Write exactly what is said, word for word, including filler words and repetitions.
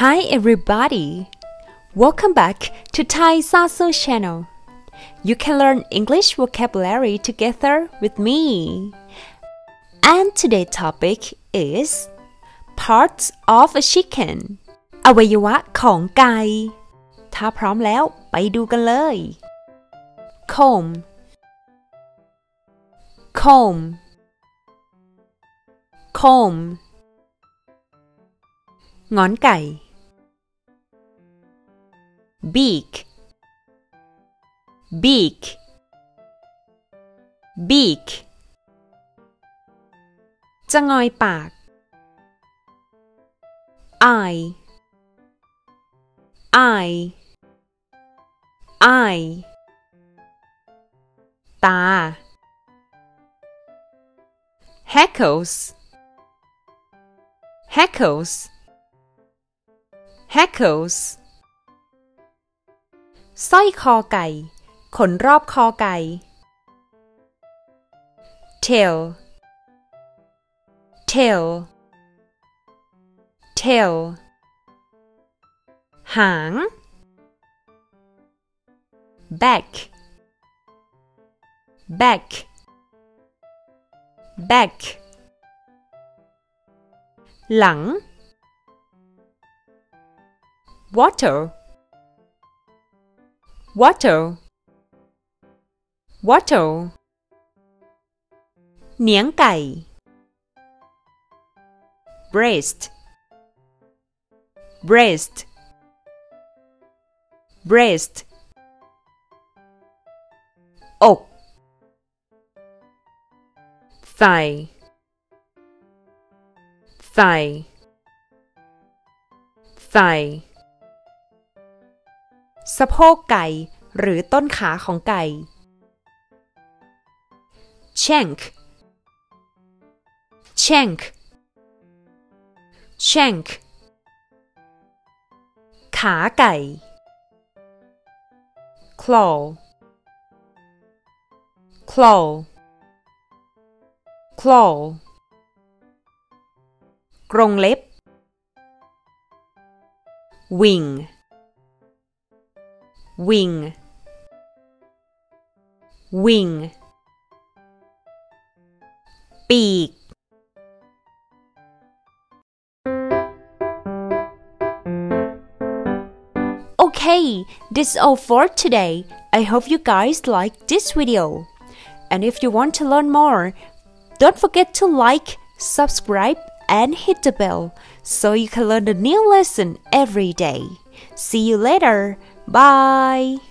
Hi everybody! Welcome back to Thai Saso channel. You can learn English vocabulary together with me. And today's topic is parts of a chicken อวัยวะของไก่ถ้าพร้อมแล้วไปดูกันเลย comb comb comb งอนไก่ beak beak beak จะงอยปาก eye eye eye ตา hackles hackles hackles สร้อยคอไก่ขนรอบคอไก่ tail tail tail หาง back back back หลัง water water water เหนียงไก่ breast breast breast อก thigh thigh thigh สะโพกไก่หรือต้นขาของไก่ shank shank shank ขาไก่ claw claw claw กรงเล็บ wing wing wing ปีกOkay, this is all for today. I hope you guys liked this video. And if you want to learn more, don't forget to like, subscribe, and hit the bell so you can learn a new lesson every day. See you later. Bye.